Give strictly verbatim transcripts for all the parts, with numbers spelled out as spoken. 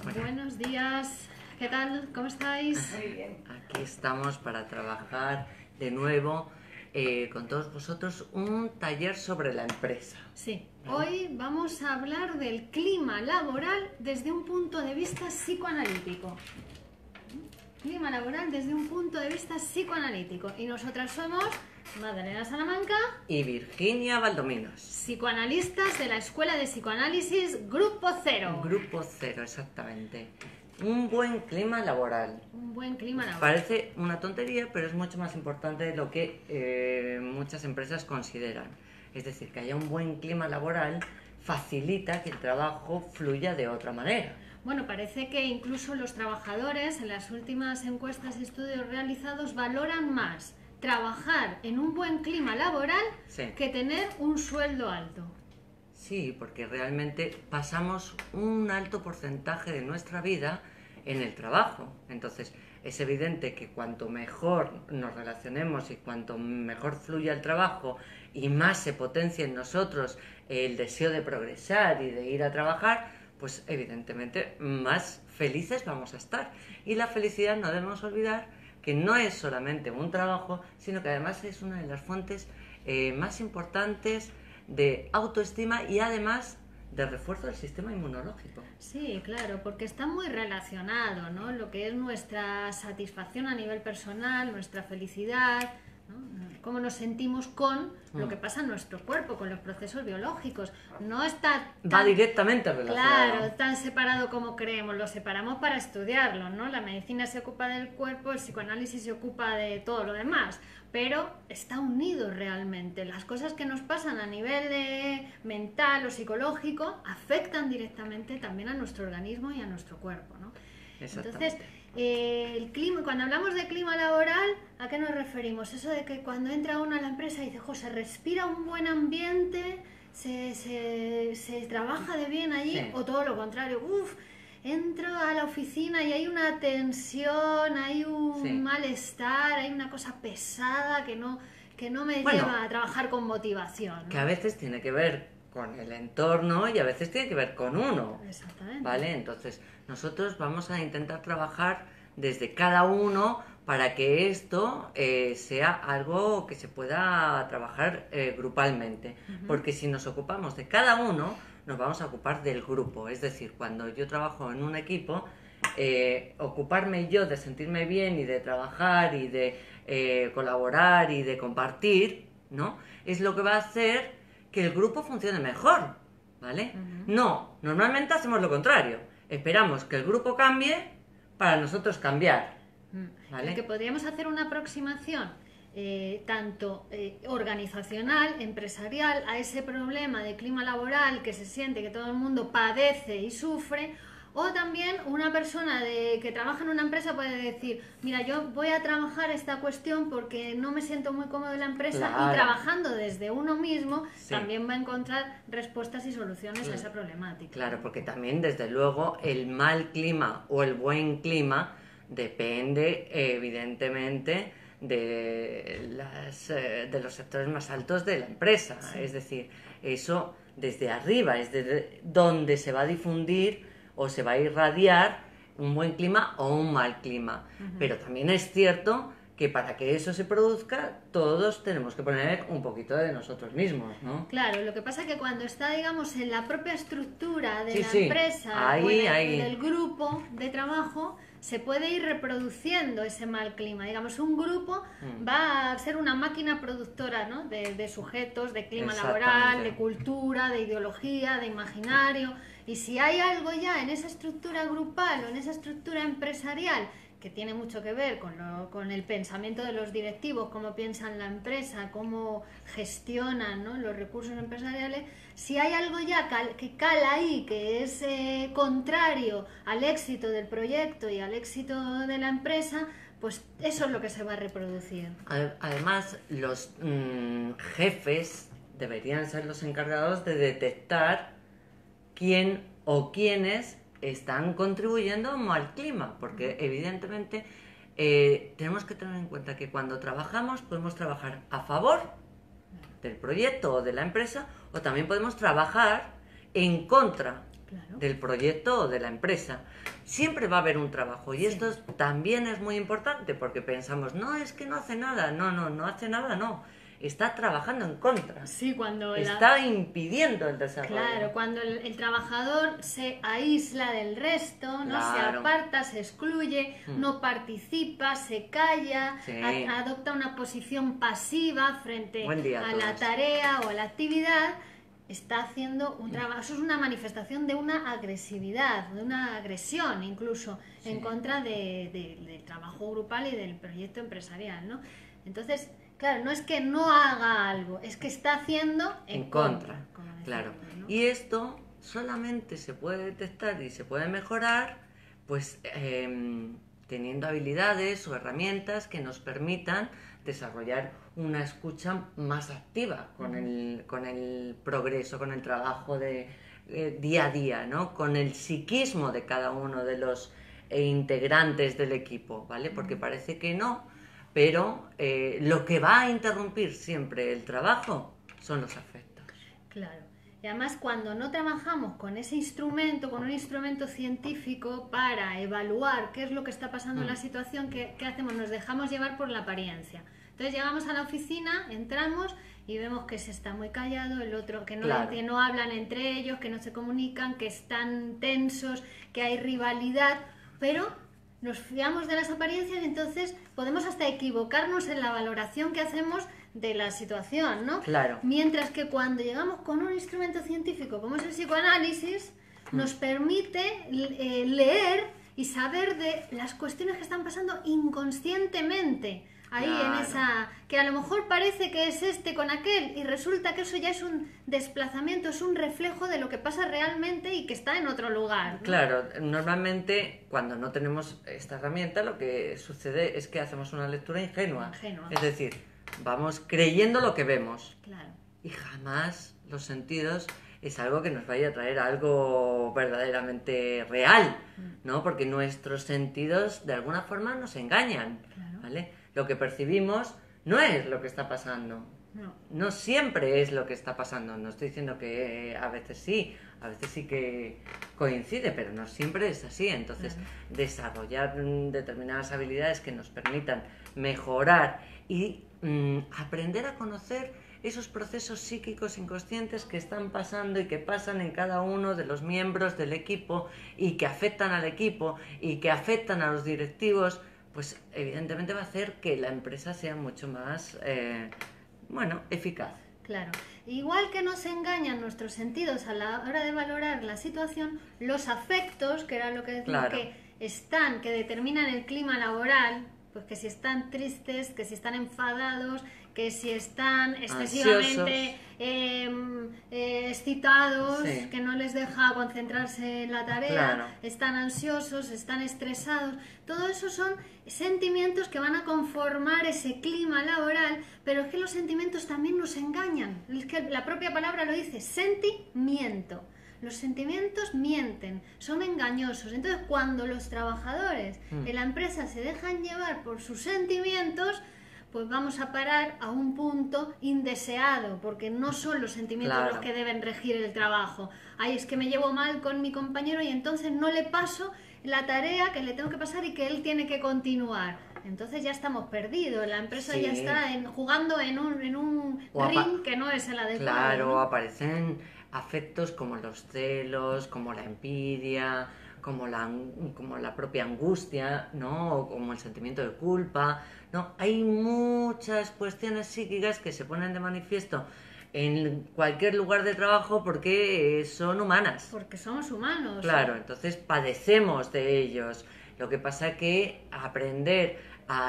Bueno, buenos días. ¿Qué tal? ¿Cómo estáis? Muy bien. Aquí estamos para trabajar de nuevo eh, con todos vosotros un taller sobre la empresa. Sí, hoy vamos a hablar del clima laboral desde un punto de vista psicoanalítico. Clima laboral desde un punto de vista psicoanalítico. Y nosotras somos Madalena Salamanca y Virginia Valdominos. Psicoanalistas de la Escuela de Psicoanálisis Grupo Cero. Grupo Cero, exactamente. Un buen clima laboral. Un buen clima laboral. Parece una tontería, pero es mucho más importante de lo que eh, muchas empresas consideran. Es decir, que haya un buen clima laboral facilita que el trabajo fluya de otra manera. Bueno, parece que incluso los trabajadores en las últimas encuestas y estudios realizados valoran más trabajar en un buen clima laboral sí. que tener un sueldo alto. Sí, porque realmente pasamos un alto porcentaje de nuestra vida en el trabajo. Entonces, es evidente que cuanto mejor nos relacionemos y cuanto mejor fluya el trabajo y más se potencie en nosotros el deseo de progresar y de ir a trabajar, pues evidentemente más felices vamos a estar. Y la felicidad, no debemos olvidar que no es solamente un trabajo, sino que además es una de las fuentes eh, más importantes de autoestima y además de refuerzo del sistema inmunológico. Sí, claro, porque está muy relacionado, ¿no? Lo que es nuestra satisfacción a nivel personal, nuestra felicidad, ¿no? Cómo nos sentimos con mm. lo que pasa en nuestro cuerpo, con los procesos biológicos. No está tan, va directamente relacionado. Claro, tan separado como creemos. Lo separamos para estudiarlo, ¿no? La medicina se ocupa del cuerpo, el psicoanálisis se ocupa de todo lo demás, pero está unido realmente. Las cosas que nos pasan a nivel de mental o psicológico afectan directamente también a nuestro organismo y a nuestro cuerpo, ¿no? Entonces, eh, el clima, cuando hablamos de clima laboral, ¿a qué nos referimos? Eso de que cuando entra uno a la empresa y dice, jo, se respira un buen ambiente, se, se, se trabaja de bien allí, sí. O todo lo contrario, uff, entro a la oficina y hay una tensión, hay un sí. malestar, hay una cosa pesada que no, que no me bueno, lleva a trabajar con motivación, ¿no? Que a veces tiene que ver con el entorno y a veces tiene que ver con uno. Exactamente. ¿Vale? Entonces, nosotros vamos a intentar trabajar desde cada uno para que esto eh, sea algo que se pueda trabajar eh, grupalmente. Uh-huh. Porque si nos ocupamos de cada uno, nos vamos a ocupar del grupo. Es decir, cuando yo trabajo en un equipo, eh, ocuparme yo de sentirme bien y de trabajar y de eh, colaborar y de compartir, ¿no? Es lo que va a hacer que el grupo funcione mejor, ¿vale? Uh-huh. No, normalmente hacemos lo contrario. Esperamos que el grupo cambie para nosotros cambiar, ¿vale? El que podríamos hacer una aproximación eh, tanto eh, organizacional, empresarial, a ese problema de clima laboral que se siente que todo el mundo padece y sufre. O también una persona de, que trabaja en una empresa puede decir, mira, yo voy a trabajar esta cuestión porque no me siento muy cómodo en la empresa, claro. Y trabajando desde uno mismo, sí. También va a encontrar respuestas y soluciones sí. a esa problemática. Claro, porque también desde luego el mal clima o el buen clima depende evidentemente de, las, de los sectores más altos de la empresa. Sí. Es decir, eso desde arriba es desde donde se va a difundir o se va a irradiar un buen clima o un mal clima. Uh-huh. Pero también es cierto que para que eso se produzca, todos tenemos que poner un poquito de nosotros mismos, ¿no? Claro, lo que pasa es que cuando está, digamos, en la propia estructura de sí, la sí. empresa ahí, o en el, ahí. en el grupo de trabajo, se puede ir reproduciendo ese mal clima. Digamos, un grupo mm. va a ser una máquina productora, ¿no? de, de sujetos, de clima laboral, de cultura, de ideología, de imaginario. Y si hay algo ya en esa estructura grupal o en esa estructura empresarial que tiene mucho que ver con, lo, con el pensamiento de los directivos, cómo piensan la empresa, cómo gestionan, ¿no? los recursos empresariales, si hay algo ya cal, que cala ahí, que es eh, contrario al éxito del proyecto y al éxito de la empresa, pues eso es lo que se va a reproducir. Además, los mmm, jefes deberían ser los encargados de detectar quién o quiénes están contribuyendo a un mal clima, porque evidentemente eh, tenemos que tener en cuenta que cuando trabajamos podemos trabajar a favor del proyecto o de la empresa, o también podemos trabajar en contra Claro. del proyecto o de la empresa. Siempre va a haber un trabajo y Sí. esto es- también es muy importante porque pensamos, no, es que no hace nada, no, no, no hace nada, no, está trabajando en contra, Sí, cuando la... está impidiendo el desarrollo. Claro, cuando el, el trabajador se aísla del resto, ¿no? Se Claro. aparta, se excluye, Mm. no participa, se calla, Sí. a- adopta una posición pasiva frente Buen día a a la todos. tarea o a la actividad, está haciendo un trabajo. Eso es una manifestación de una agresividad, de una agresión incluso Sí. en contra de- de- del trabajo grupal y del proyecto empresarial, ¿no? Entonces, claro, no es que no haga algo, es que está haciendo en, En contra, como decía claro. antes, ¿no? Y esto solamente se puede detectar y se puede mejorar, pues em, teniendo habilidades o herramientas que nos permitan desarrollar una escucha más activa con, el, con el progreso, con el trabajo de eh, día a día, ¿no? Con el psiquismo de cada uno de los eh, integrantes del equipo, ¿vale? Porque parece que no, pero eh, lo que va a interrumpir siempre el trabajo son los afectos. Claro. Y además cuando no trabajamos con ese instrumento, con un instrumento científico para evaluar qué es lo que está pasando en la situación, ¿qué, qué hacemos? Nos dejamos llevar por la apariencia. Entonces llegamos a la oficina, entramos y vemos que se está muy callado, el otro que no, Claro. que no hablan entre ellos, que no se comunican, que están tensos, que hay rivalidad, pero nos fiamos de las apariencias y entonces podemos hasta equivocarnos en la valoración que hacemos de la situación, ¿no? Claro. Mientras que cuando llegamos con un instrumento científico como es el psicoanálisis, nos permite eh, leer y saber de las cuestiones que están pasando inconscientemente. Ahí Claro. en esa... que a lo mejor parece que es este con aquel y resulta que eso ya es un desplazamiento, es un reflejo de lo que pasa realmente y que está en otro lugar, ¿no? Claro, normalmente cuando no tenemos esta herramienta lo que sucede es que hacemos una lectura ingenua. Ingenua. Es decir, vamos creyendo lo que vemos Claro. y jamás los sentidos es algo que nos vaya a traer algo verdaderamente real, ¿no? Porque nuestros sentidos de alguna forma nos engañan, Claro. ¿vale? Lo que percibimos no es lo que está pasando. No. No siempre es lo que está pasando. No estoy diciendo que a veces sí, a veces sí que coincide, pero no siempre es así. Entonces, Claro. desarrollar mm, determinadas habilidades que nos permitan mejorar y mm, aprender a conocer esos procesos psíquicos inconscientes que están pasando y que pasan en cada uno de los miembros del equipo y que afectan al equipo y que afectan a los directivos, pues evidentemente va a hacer que la empresa sea mucho más, eh, bueno, eficaz. Claro. Igual que nos engañan nuestros sentidos a la hora de valorar la situación, los afectos, que era lo que decía, Claro. que están, que determinan el clima laboral, pues que si están tristes, que si están enfadados, que si están excesivamente eh, eh, excitados, Sí. que no les deja concentrarse en la tarea, Claro. están ansiosos, están estresados, todo eso son sentimientos que van a conformar ese clima laboral, pero es que los sentimientos también nos engañan, es que la propia palabra lo dice, sentimiento. Los sentimientos mienten, son engañosos. Entonces, cuando los trabajadores Mm. en la empresa se dejan llevar por sus sentimientos, pues vamos a parar a un punto indeseado, porque no son los sentimientos Claro. los que deben regir el trabajo. Ay, es que me llevo mal con mi compañero y entonces no le paso la tarea que le tengo que pasar y que él tiene que continuar. Entonces ya estamos perdidos, la empresa Sí. ya está en- jugando en un, en un O apa- ring que no es el adecuado. Claro, ¿no? aparecen afectos como los celos, como la envidia, como la, ang- como la propia angustia, ¿no? O como el sentimiento de culpa, ¿no? Hay muchas cuestiones psíquicas que se ponen de manifiesto en cualquier lugar de trabajo porque eh, son humanas. Porque somos humanos. Claro, entonces padecemos de ellos. Lo que pasa es que aprender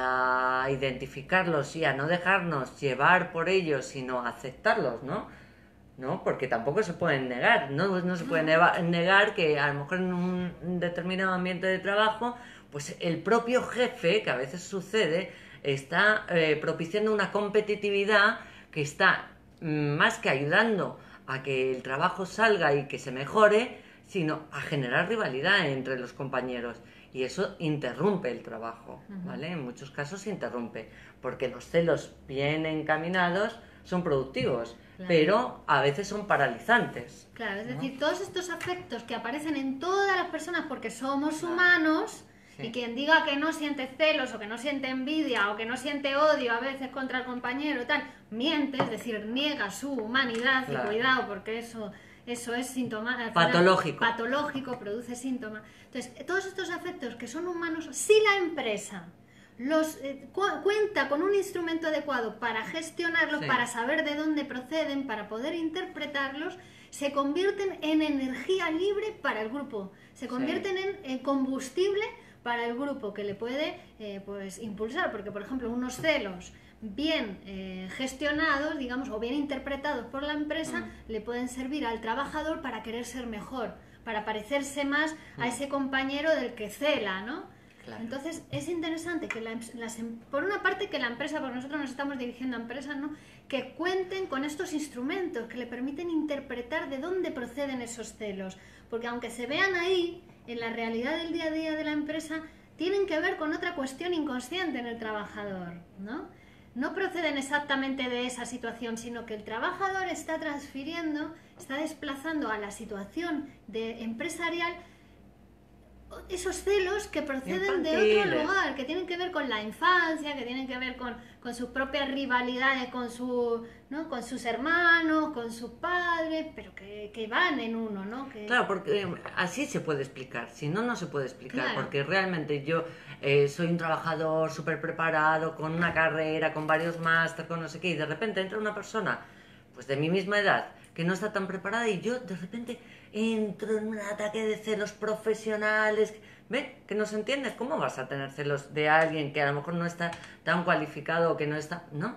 a identificarlos y a no dejarnos llevar por ellos, sino a aceptarlos, ¿no? ¿No? Porque tampoco se pueden negar, ¿no? No se puede neva- negar que a lo mejor en un determinado ambiente de trabajo, pues el propio jefe, que a veces sucede, está eh, propiciando una competitividad que está mm, más que ayudando a que el trabajo salga y que se mejore, sino a generar rivalidad entre los compañeros. Y eso interrumpe el trabajo, ¿vale? En muchos casos interrumpe, porque los celos bien encaminados son productivos, Claro. pero a veces son paralizantes. Claro, es ¿no? decir, todos estos afectos que aparecen en todas las personas porque somos humanos, Sí. y quien diga que no siente celos o que no siente envidia o que no siente odio a veces contra el compañero tal, miente, es decir, niega su humanidad. Claro. Y cuidado, porque eso, eso es síntoma al final, Patológico. patológico, produce síntomas. Entonces, todos estos afectos que son humanos, si la empresa los eh, cu- cuenta con un instrumento adecuado para gestionarlos, Sí. para saber de dónde proceden, para poder interpretarlos, se convierten en energía libre para el grupo, se convierten en eh, combustible para el grupo que le puede eh, pues impulsar, porque por ejemplo unos celos bien eh, gestionados, digamos, o bien interpretados por la empresa, Mm. le pueden servir al trabajador para querer ser mejor, para parecerse más Mm. a ese compañero del que cela, ¿no? Claro. Entonces es interesante que la, em- las, em- por una parte que la empresa, porque nosotros nos estamos dirigiendo a empresas, ¿no?, que cuenten con estos instrumentos que le permiten interpretar de dónde proceden esos celos, porque aunque se vean ahí, en la realidad del día a día de la empresa, tienen que ver con otra cuestión inconsciente en el trabajador, ¿no? No proceden exactamente de esa situación, sino que el trabajador está transfiriendo, está desplazando a la situación de empresarial esos celos que proceden de otro Infantiles. lugar, que tienen que ver con la infancia, que tienen que ver con, con sus propias rivalidades con, su, ¿no?, con sus hermanos, con sus padres, pero que, que van en uno, ¿no? Que... Claro, porque eh, así se puede explicar, si no, no se puede explicar, Claro. porque realmente yo eh, soy un trabajador súper preparado, con una carrera, con varios máster, con no sé qué, y de repente entra una persona, pues de mi misma edad, que no está tan preparada, y yo de repente entro en un ataque de celos profesionales. ¿Ven? Que no se entiende. ¿Cómo vas a tener celos de alguien que a lo mejor no está tan cualificado o que no está...? ¿No?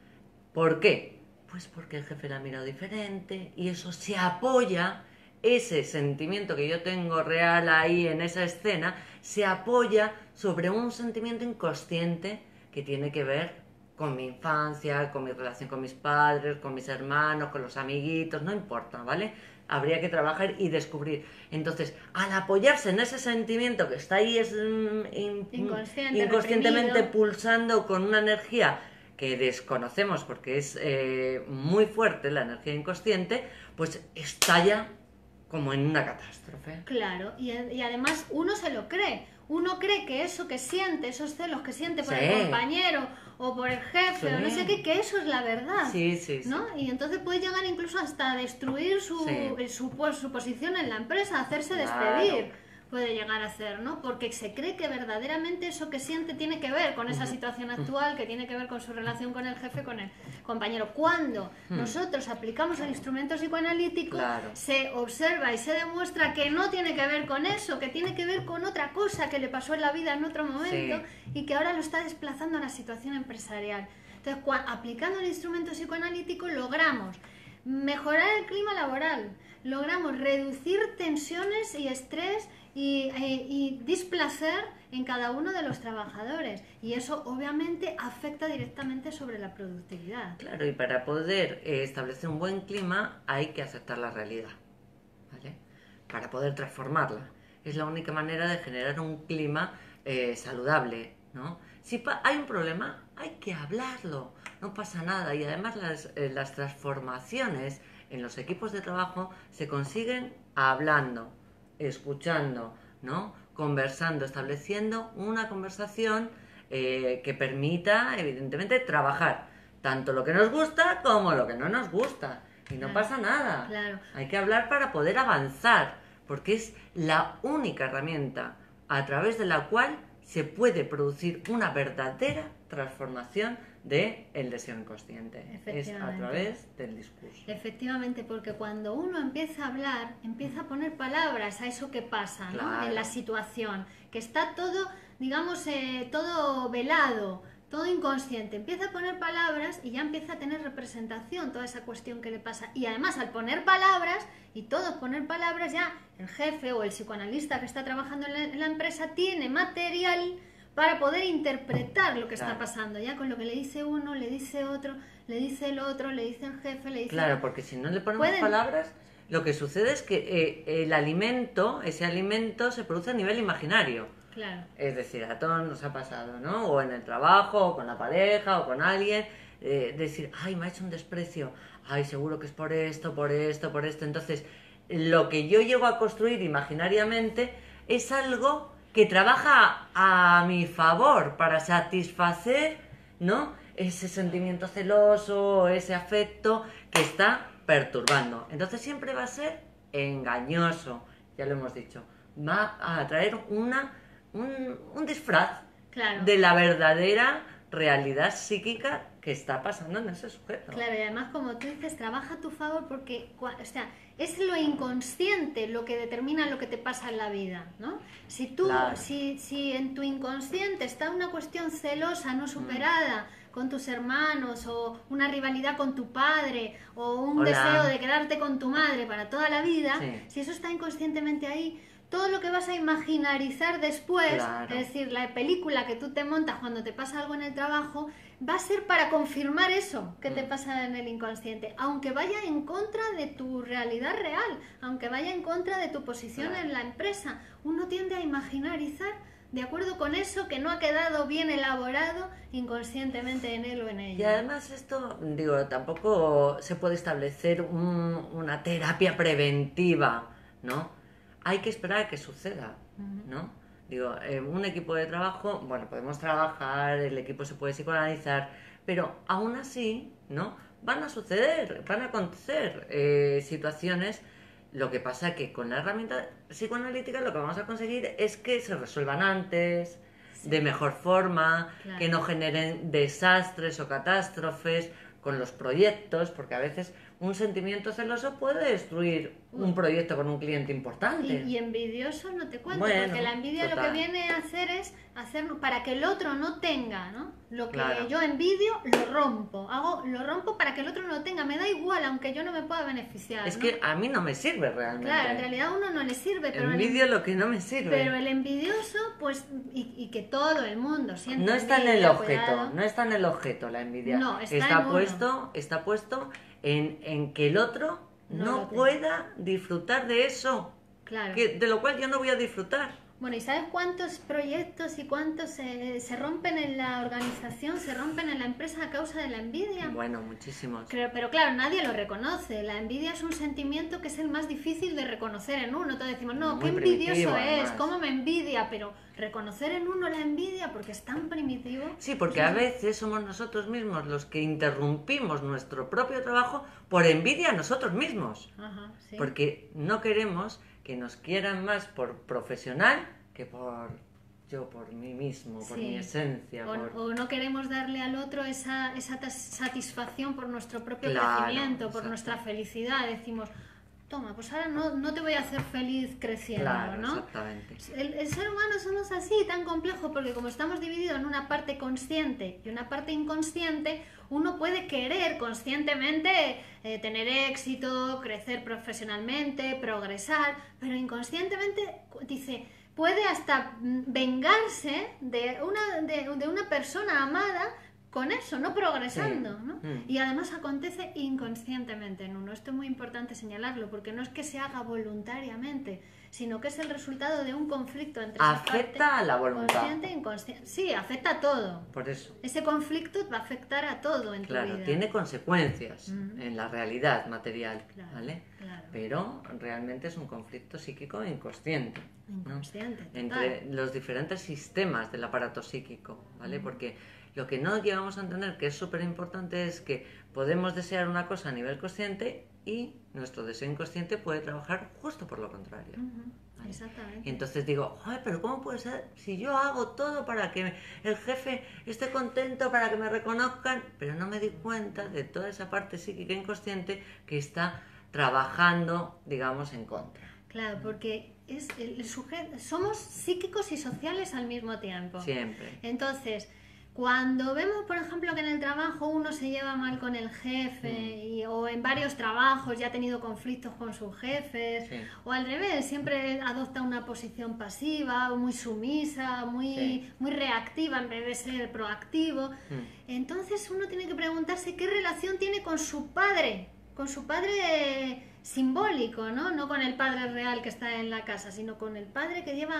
¿Por qué? Pues porque el jefe la ha mirado diferente y eso se apoya, ese sentimiento que yo tengo real ahí en esa escena, se apoya sobre un sentimiento inconsciente que tiene que ver con mi infancia, con mi relación con mis padres, con mis hermanos, con los amiguitos, no importa, ¿vale? Habría que trabajar y descubrir. Entonces, al apoyarse en ese sentimiento que está ahí es, mm, in- Inconsciente, inconscientemente reprimido. pulsando con una energía que desconocemos porque es eh, muy fuerte la energía inconsciente, pues estalla como en una catástrofe. Claro, y, y además uno se lo cree. Uno cree que eso que siente, esos celos que siente por Sí. el compañero o por el jefe Sí. o no sé qué, que eso es la verdad. Sí, sí, sí. ¿No? Y entonces puede llegar incluso hasta destruir su, Sí. eh, su, pues, su posición en la empresa, hacerse Claro. despedir. Puede llegar a hacer, ¿no? Porque se cree que verdaderamente eso que siente tiene que ver con esa situación actual, que tiene que ver con su relación con el jefe, con el compañero. Cuando nosotros aplicamos el instrumento psicoanalítico, Claro. se observa y se demuestra que no tiene que ver con eso, que tiene que ver con otra cosa que le pasó en la vida en otro momento Sí. y que ahora lo está desplazando a la situación empresarial. Entonces, cua- aplicando el instrumento psicoanalítico logramos mejorar el clima laboral, logramos reducir tensiones y estrés y, eh, y displacer en cada uno de los trabajadores. Y eso obviamente afecta directamente sobre la productividad. Claro, y para poder eh, establecer un buen clima hay que aceptar la realidad, ¿vale? Para poder transformarla. Es la única manera de generar un clima eh, saludable, ¿no? Si pa- hay un problema, hay que hablarlo, no pasa nada. Y además las, eh, las transformaciones en los equipos de trabajo se consiguen hablando, escuchando, ¿no? Conversando, estableciendo una conversación eh, que permita, evidentemente, trabajar tanto lo que nos gusta como lo que no nos gusta. Y no Claro, pasa nada. claro. Hay que hablar para poder avanzar, porque es la única herramienta a través de la cual se puede producir una verdadera transformación del deseo inconsciente. Es a Efectivamente. través del discurso. Efectivamente, porque cuando uno empieza a hablar, empieza a poner palabras a eso que pasa, ¿no? Claro. En la situación, que está todo, digamos, eh, todo velado, todo inconsciente. Empieza a poner palabras y ya empieza a tener representación toda esa cuestión que le pasa. Y además, al poner palabras, y todos poner palabras, ya el jefe o el psicoanalista que está trabajando en la, en la empresa tiene material para poder interpretar lo que Claro. está pasando. Ya con lo que le dice uno, le dice otro, le dice el otro, le dice el jefe, le dice... Claro, porque si no le ponemos Pueden- palabras, lo que sucede es que eh, el alimento, ese alimento se produce a nivel imaginario. Claro. Es decir, a todos nos ha pasado, ¿no? O en el trabajo, o con la pareja, o con alguien. eh, decir, ay, me ha hecho un desprecio, ay, seguro que es por esto, por esto, por esto. Entonces, lo que yo llego a construir imaginariamente es algo que trabaja a mi favor para satisfacer, ¿no?, ese sentimiento celoso, ese afecto que está perturbando. Entonces siempre va a ser engañoso, ya lo hemos dicho. Va a traer una, un, un disfraz Claro. de la verdadera realidad psíquica que está pasando en ese sujeto. Claro, y además, como tú dices, trabaja a tu favor porque, o sea, es lo inconsciente lo que determina lo que te pasa en la vida, ¿no? Si tú, Claro. si, si en tu inconsciente está una cuestión celosa no superada mm. con tus hermanos, o una rivalidad con tu padre, o un Hola. deseo de quedarte con tu madre para toda la vida, Sí. si eso está inconscientemente ahí, todo lo que vas a imaginarizar después, Claro. es decir, la película que tú te montas cuando te pasa algo en el trabajo, va a ser para confirmar eso que te pasa en el inconsciente, aunque vaya en contra de tu realidad real, aunque vaya en contra de tu posición Claro. en la empresa. Uno tiende a imaginarizar de acuerdo con eso que no ha quedado bien elaborado inconscientemente en él o en ella. Y además esto, digo, tampoco se puede establecer un, una terapia preventiva, ¿no? Hay que esperar a que suceda, ¿no? Digo, en un equipo de trabajo, bueno, podemos trabajar, el equipo se puede psicoanalizar, pero aún así, ¿no?, van a suceder, van a acontecer eh, situaciones. Lo que pasa que con la herramienta psicoanalítica lo que vamos a conseguir es que se resuelvan antes, sí. de mejor forma, claro. que no generen desastres o catástrofes con los proyectos, porque a veces un sentimiento celoso puede destruir un proyecto con un cliente importante. Y, y envidioso no te cuento, bueno, porque la envidia total. Lo que viene a hacer es hacer para que el otro no tenga, ¿no? Lo que claro. yo envidio, lo rompo. Hago, lo rompo para que el otro no lo tenga. Me da igual, aunque yo no me pueda beneficiar. Es ¿no? que a mí no me sirve realmente. Claro, en realidad a uno no le sirve. Pero Envidio el, lo que no me sirve. Pero el envidioso, pues, y, y que todo el mundo siente No está envidia, en el objeto, cuidado. no está en el objeto la envidia. No, está, está en puesto, uno. está puesto en, en que el otro no, no pueda disfrutar de eso, claro. que, de lo cual yo no voy a disfrutar. Bueno, ¿y sabes cuántos proyectos y cuántos se, se rompen en la organización, se rompen en la empresa a causa de la envidia? Bueno, muchísimos. Pero, pero claro, nadie lo reconoce. La envidia es un sentimiento que es el más difícil de reconocer en uno. Todos decimos, no, Muy qué envidioso es, además. cómo me envidia, pero reconocer en uno la envidia porque es tan primitivo. Sí, porque a veces somos nosotros mismos los que interrumpimos nuestro propio trabajo por envidia a nosotros mismos. Ajá, sí. Porque no queremos que nos quieran más por profesional que por yo, por mí mismo, por sí. mi esencia. O, por... o no queremos darle al otro esa, esa satisfacción por nuestro propio claro, crecimiento, por exacto. nuestra felicidad. Decimos, toma, pues ahora no, no te voy a hacer feliz creciendo, claro, ¿no? Exactamente. El, el ser humano somos así, tan complejo, porque como estamos divididos en una parte consciente y una parte inconsciente, uno puede querer conscientemente eh, tener éxito, crecer profesionalmente, progresar, pero inconscientemente dice, puede hasta vengarse de una, de, de una persona amada con eso, no progresando, sí. ¿no? Mm. Y además acontece inconscientemente en uno. Esto es muy importante señalarlo, porque no es que se haga voluntariamente, sino que es el resultado de un conflicto entre afecta a la voluntad. Consciente e inconsciente. Sí, afecta a todo. Por eso. Ese conflicto va a afectar a todo en claro, tu vida. tiene consecuencias Mm. en la realidad material, Claro, ¿vale? claro. Pero realmente es un conflicto psíquico inconsciente. Inconsciente, ¿no? total. Entre los diferentes sistemas del aparato psíquico, ¿vale? Mm. Porque lo que no llegamos a entender, que es súper importante, es que podemos desear una cosa a nivel consciente y nuestro deseo inconsciente puede trabajar justo por lo contrario. Uh-huh. ¿Vale? Exactamente. Y entonces digo, ay, pero ¿cómo puede ser si yo hago todo para que el jefe esté contento, para que me reconozcan? Pero no me di cuenta de toda esa parte psíquica inconsciente que está trabajando, digamos, en contra. Claro, porque es el, el sujeto, somos psíquicos y sociales al mismo tiempo. Siempre. Entonces, cuando vemos, por ejemplo, que en el trabajo uno se lleva mal con el jefe mm. y, o en varios trabajos ya ha tenido conflictos con sus jefes, sí. o al revés, siempre adopta una posición pasiva, muy sumisa, muy, sí. muy reactiva en vez de ser proactivo, Mm. entonces uno tiene que preguntarse qué relación tiene con su padre, con su padre simbólico, ¿no? No con el padre real que está en la casa, sino con el padre que lleva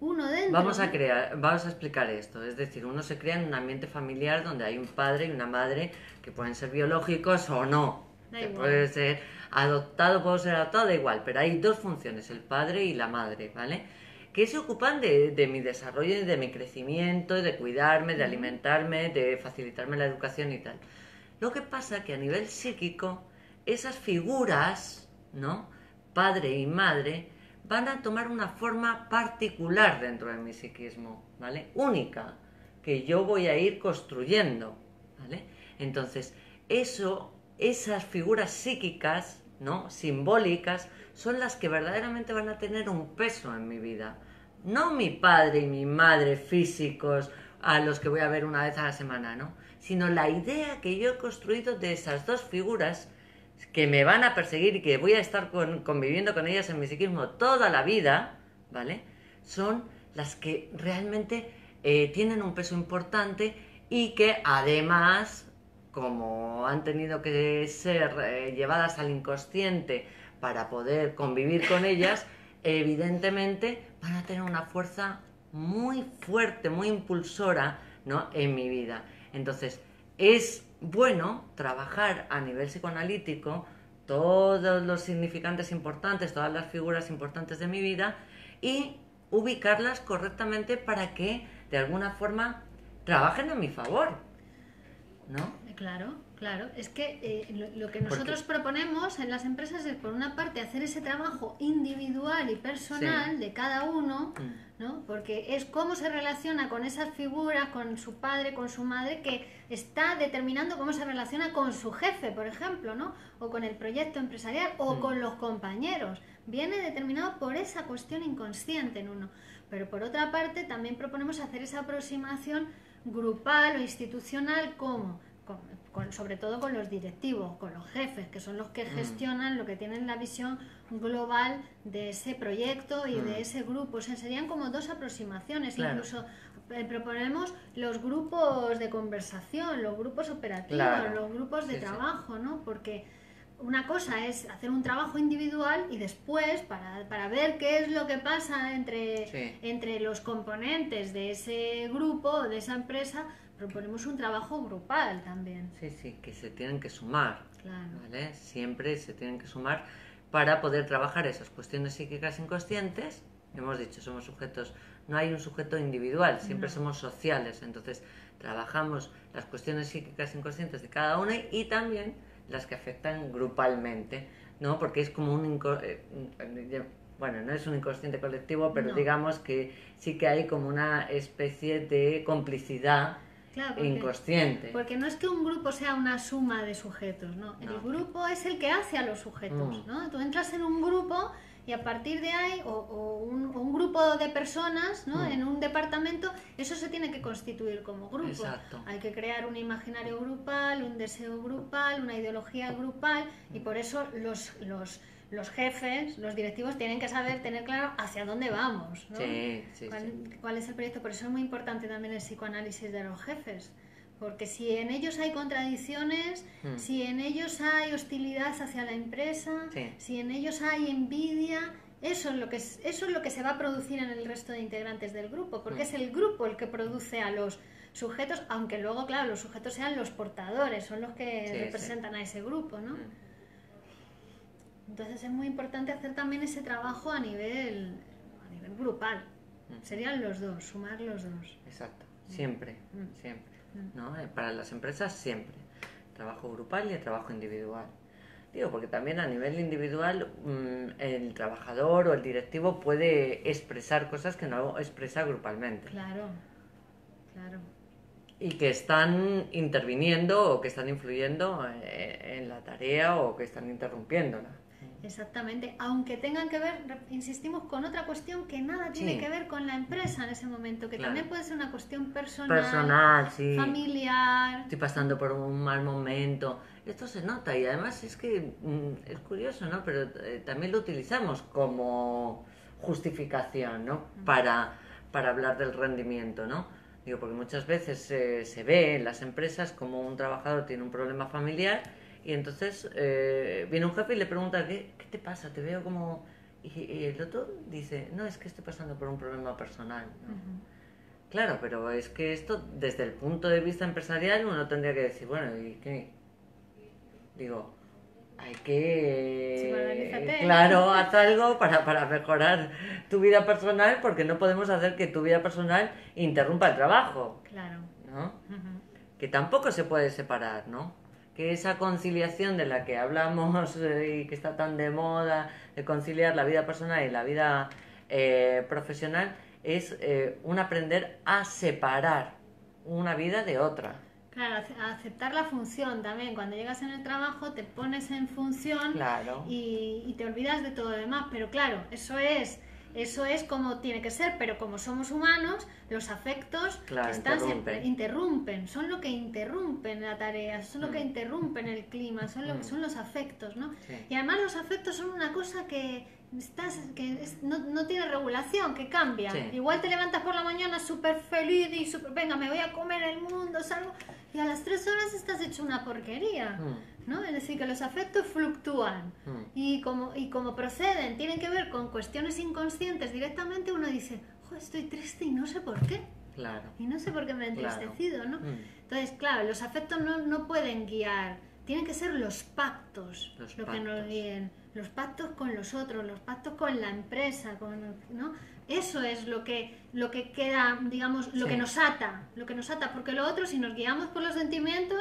uno dentro. Vamos a ¿no? crear, vamos a explicar esto. Es decir, uno se crea en un ambiente familiar donde hay un padre y una madre que pueden ser biológicos o no. Da Que igual. puede ser adoptado, puede ser adoptado, da igual. Pero hay dos funciones, el padre y la madre, ¿vale? Que se ocupan de, de mi desarrollo y de mi crecimiento, de cuidarme, de alimentarme, de facilitarme la educación y tal. Lo que pasa que a nivel psíquico, esas figuras, ¿no? Padre y madre, van a tomar una forma particular dentro de mi psiquismo, ¿vale? Única, que yo voy a ir construyendo, ¿vale? Entonces, eso, esas figuras psíquicas, ¿no? Simbólicas, son las que verdaderamente van a tener un peso en mi vida. No mi padre y mi madre físicos a los que voy a ver una vez a la semana, ¿no? Sino la idea que yo he construido de esas dos figuras que me van a perseguir y que voy a estar con, conviviendo con ellas en mi psiquismo toda la vida, ¿vale? Son las que realmente eh, tienen un peso importante y que además, como han tenido que ser eh, llevadas al inconsciente para poder convivir con ellas, evidentemente van a tener una fuerza muy fuerte, muy impulsora, ¿no? En mi vida. Entonces, es bueno trabajar a nivel psicoanalítico todos los significantes importantes, todas las figuras importantes de mi vida y ubicarlas correctamente para que de alguna forma trabajen a mi favor, ¿no? Claro, claro. Es que eh, lo, lo que nosotros proponemos en las empresas es, por una parte, hacer ese trabajo individual y personal Sí. de cada uno, Mm. ¿no? Porque es cómo se relaciona con esas figuras, con su padre, con su madre, que está determinando cómo se relaciona con su jefe, por ejemplo, ¿no? O con el proyecto empresarial, o Mm. con los compañeros. Viene determinado por esa cuestión inconsciente en uno. Pero por otra parte, también proponemos hacer esa aproximación grupal o institucional, como Con, con, sobre todo con los directivos, con los jefes, que son los que gestionan, mm. lo que tienen la visión global de ese proyecto y mm. de ese grupo. O sea, serían como dos aproximaciones. Claro. Incluso eh, proponemos los grupos de conversación, los grupos operativos, claro. los grupos de sí, trabajo, sí. ¿no? Porque una cosa es hacer un trabajo individual y después, para, para ver qué es lo que pasa entre, sí. entre los componentes de ese grupo, de esa empresa, proponemos un trabajo grupal también. Sí, sí, que se tienen que sumar, claro. ¿vale? Siempre se tienen que sumar para poder trabajar esas cuestiones psíquicas inconscientes. Hemos dicho, somos sujetos, no hay un sujeto individual, siempre no. somos sociales, entonces trabajamos las cuestiones psíquicas inconscientes de cada una y también las que afectan grupalmente, ¿no? Porque es como un... Bueno, no es un inconsciente colectivo, pero no. digamos que sí que hay como una especie de complicidad. Claro, porque, inconsciente. Porque no es que un grupo sea una suma de sujetos, ¿no? El no. grupo es el que hace a los sujetos, mm. ¿no? Tú entras en un grupo y a partir de ahí, o, o, un, o un grupo de personas, ¿no? Mm. En un departamento, eso se tiene que constituir como grupo. Exacto. Hay que crear un imaginario grupal, un deseo grupal, una ideología grupal, mm. y por eso los... los los jefes, los directivos tienen que saber, tener claro hacia dónde vamos, ¿no? Sí, sí, ¿Cuál, sí. cuál es el proyecto? Por eso es muy importante también el psicoanálisis de los jefes, porque si en ellos hay contradicciones, mm. si en ellos hay hostilidad hacia la empresa, sí. si en ellos hay envidia, eso es lo que es, eso es lo que se va a producir en el resto de integrantes del grupo, porque mm. es el grupo el que produce a los sujetos, aunque luego, claro, los sujetos sean los portadores, son los que sí, representan sí. a ese grupo, ¿no? Mm. Entonces es muy importante hacer también ese trabajo a nivel, a nivel grupal. Mm. Serían los dos, sumar los dos. Exacto, siempre, mm. siempre. Mm. ¿No? Para las empresas siempre. Trabajo grupal y el trabajo individual. Digo, porque también a nivel individual mmm, el trabajador o el directivo puede expresar cosas que no expresa grupalmente. Claro, claro. Y que están interviniendo o que están influyendo en la tarea o que están interrumpiéndola. Exactamente, aunque tengan que ver, insistimos, con otra cuestión que nada tiene sí. que ver con la empresa en ese momento, que claro. también puede ser una cuestión personal, personal sí. familiar. Estoy pasando por un mal momento. Esto se nota y además es que mm, es curioso, ¿no? Pero eh, también lo utilizamos como justificación, ¿no? Uh-huh. Para, para hablar del rendimiento, ¿no? Digo, porque muchas veces eh, se ve en las empresas como un trabajador tiene un problema familiar. Y entonces eh, viene un jefe y le pregunta, ¿qué, ¿qué te pasa? Te veo como y, y el otro dice, no, es que estoy pasando por un problema personal, ¿no? Ujú. Claro, pero es que esto, desde el punto de vista empresarial, uno tendría que decir, bueno, ¿y qué? Digo, hay que... Psicoanalízate. Claro, haz algo para, para mejorar tu vida personal, porque no podemos hacer que tu vida personal interrumpa el trabajo, Claro. ¿no? Ujú. Que tampoco se puede separar, ¿no? Que esa conciliación de la que hablamos eh, y que está tan de moda, de conciliar la vida personal y la vida eh, profesional, es eh, un aprender a separar una vida de otra. Claro, ace- a aceptar la función también. Cuando llegas en el trabajo te pones en función Claro. y, y te olvidas de todo lo demás. Pero claro, eso es, eso es como tiene que ser. Pero como somos humanos, los afectos Claro, están interrumpen. siempre, interrumpen. Son lo que interrumpen la tarea, son lo que Mm. interrumpen el clima, son, lo, Mm. son los afectos, ¿no? Sí. Y además los afectos son una cosa que estás que es- no, no tiene regulación, que cambia. Sí. Igual te levantas por la mañana súper feliz y súper, venga, me voy a comer el mundo, salgo, y a las tres horas estás hecho una porquería, Mm. ¿no? Es decir, que los afectos fluctúan Mm. y como, y como proceden, tienen que ver con cuestiones inconscientes directamente, uno dice, "Jo, estoy triste y no sé por qué, Claro. y no sé por qué me he Claro. entristecido, ¿no?" Mm. Entonces, claro, los afectos no, no pueden guiar, tienen que ser los pactos Los lo que nos pactos. guíen, los pactos con los otros, los pactos con la empresa, con, ¿no? Eso es lo que, lo que queda, digamos, lo Sí. que nos ata, lo que nos ata, porque lo otro, si nos guiamos por los sentimientos,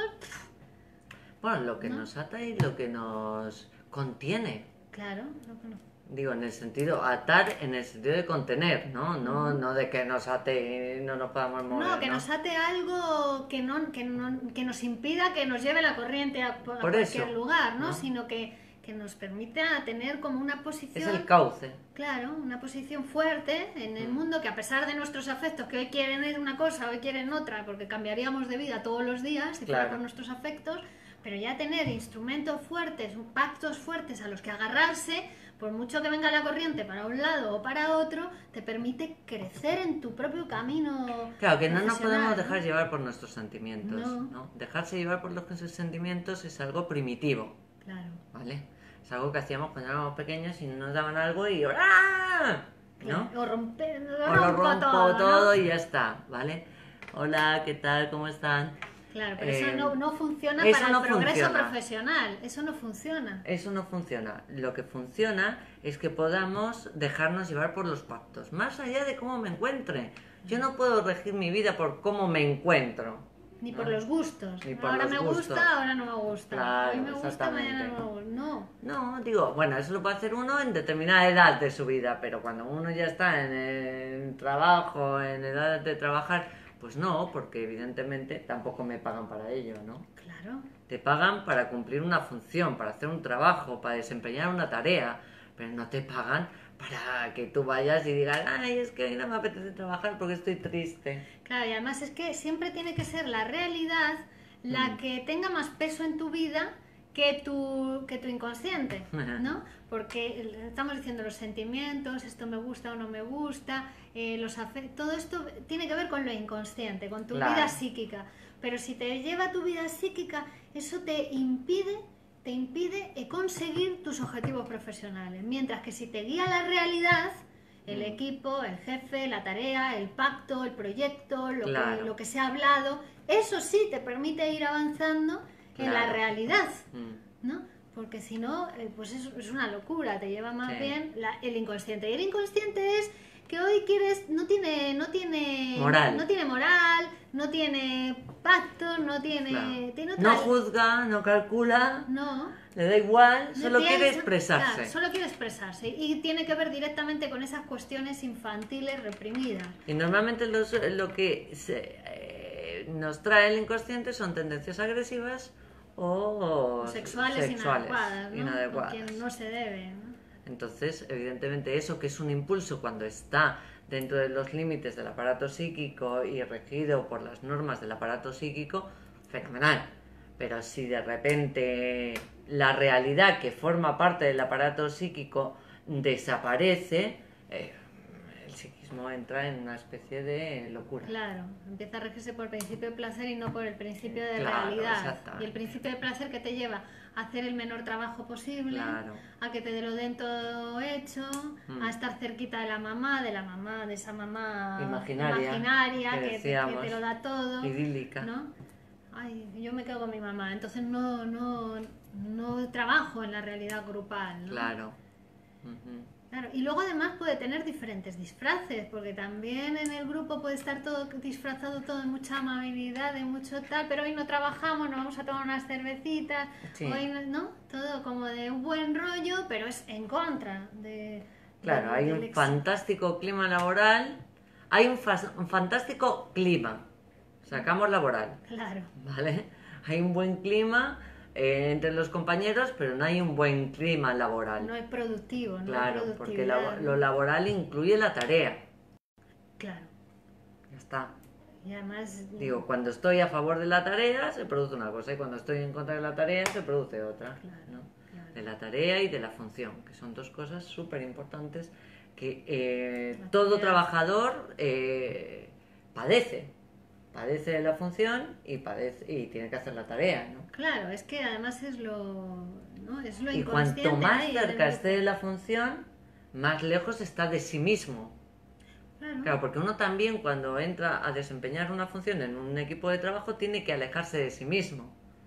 Bueno, lo que ¿no? nos ata y lo que nos contiene. claro, lo que no- Digo, en el sentido, atar en el sentido de contener, ¿no? No, no de que nos ate y no nos podamos mover, no, que ¿no? nos ate algo que no, que no, que nos impida que nos lleve la corriente a, a Por cualquier eso, lugar, ¿no? ¿no? Sino que, que nos permita tener como una Es posición. el cauce. Claro, una posición fuerte en el Mm. mundo que a pesar de nuestros afectos, que hoy quieren una cosa, hoy quieren otra, porque cambiaríamos de vida todos los días si fuera Claro. por nuestros afectos, pero ya tener instrumentos fuertes, pactos fuertes a los que agarrarse, por mucho que venga la corriente para un lado o para otro, te permite crecer en tu propio camino. Claro, que no nos profesional, podemos ¿no? dejar llevar por nuestros sentimientos, No. ¿no? Dejarse llevar por los sentimientos es algo primitivo, Claro. ¿vale? Es algo que hacíamos cuando éramos pequeños y nos daban algo y ¡ah! ¿no? O romper, lo O lo rompo rompo todo, todo, ¿no? y ya está, ¿vale? Hola, ¿qué tal? ¿Cómo están? Claro, pero Eh, eso no, no funciona eso para no el progreso funciona. profesional, eso no funciona. Eso no funciona. Lo que funciona es que podamos dejarnos llevar por los pactos, más allá de cómo me encuentre. Yo no puedo regir mi vida por cómo me encuentro. Ni ¿no? por los gustos. Ni por ahora los me gustos. gusta, ahora no me gusta. Claro, Hoy me gusta, exactamente. mañana no me gusta. No. No, digo, bueno, eso lo puede hacer uno en determinada edad de su vida, pero cuando uno ya está en el trabajo, en edad de trabajar, pues no, porque evidentemente tampoco me pagan para ello, ¿no? Claro. Te pagan para cumplir una función, para hacer un trabajo, para desempeñar una tarea, pero no te pagan para que tú vayas y digas, ay, es que hoy no me apetece trabajar porque estoy triste. Claro, y además es que siempre tiene que ser la realidad la Mm. que tenga más peso en tu vida que tu, que tu inconsciente, ¿no? Porque estamos diciendo los sentimientos, esto me gusta o no me gusta, eh, los afectos, todo esto tiene que ver con lo inconsciente, con tu Claro. vida psíquica. Pero si te lleva tu vida psíquica, eso te impide, te impide eh, conseguir tus objetivos profesionales. Mientras que si te guía la realidad, el Mm. equipo, el jefe, la tarea, el pacto, el proyecto, lo, Claro. que, lo que se ha hablado, eso sí te permite ir avanzando en la Claro. realidad, Mm. ¿no? Porque si no, eh, pues es, es una locura, te lleva más Sí. bien la- el inconsciente. Y el inconsciente es que hoy quieres, no tiene, no tiene Moral. no tiene moral, no tiene pacto, no tiene, Claro. tiene otra- No juzga, no calcula, no, le da igual, no solo quiere piensa, expresarse. claro, solo quiere expresarse y tiene que ver directamente con esas cuestiones infantiles reprimidas. Y normalmente los- lo que se, eh, nos trae el inconsciente son tendencias agresivas o O sexuales, sexuales inadecuadas, ¿no? inadecuadas. O que no se debe, ¿no? Entonces, evidentemente, eso que es un impulso cuando está dentro de los límites del aparato psíquico y regido por las normas del aparato psíquico, fenomenal. Pero si de repente la realidad que forma parte del aparato psíquico desaparece, eh, el psiquismo mismo entra en una especie de locura. Claro, empieza a regirse por el principio de placer y no por el principio de Claro, realidad. exactamente. Y el principio de placer que te lleva a hacer el menor trabajo posible, Claro. a que te lo den todo hecho, Mm. a estar cerquita de la mamá, de la mamá, de esa mamá Imaginaria, imaginaria que que, te, que decíamos, te lo da todo, idílica. ¿no? Ay, yo me quedo con mi mamá, entonces no, no, no trabajo en la realidad grupal, ¿no? Claro. Ujú. Claro, y luego además puede tener diferentes disfraces, porque también en el grupo puede estar todo disfrazado, todo de mucha amabilidad, de mucho tal, pero hoy no trabajamos, no vamos a tomar unas cervecitas, Sí. hoy no, ¿no? Todo como de un buen rollo, pero es en contra de... Claro, de- hay del un ex- fantástico clima laboral, hay un, fas- un fantástico clima, sacamos laboral, Claro, ¿vale? Hay un buen clima eh, entre los compañeros, pero no hay un buen clima laboral. no es productivo, no Claro, hay porque productividad. la- lo laboral incluye la tarea. Claro, Ya está. y además... Digo, cuando estoy a favor de la tarea se produce una cosa y cuando estoy en contra de la tarea se produce otra. Claro, ¿no? claro. De la tarea y de la función, que son dos cosas súper importantes que eh, La todo tarea. trabajador eh, padece. Padece de la función y, padece, y tiene que hacer la tarea. ¿no? Claro, es que además es lo, ¿no? Es lo Y cuanto inconsciente más ahí cerca del esté de la función, más lejos está de sí mismo. Claro. Claro, porque uno también cuando entra a desempeñar una función en un equipo de trabajo tiene que alejarse de sí mismo,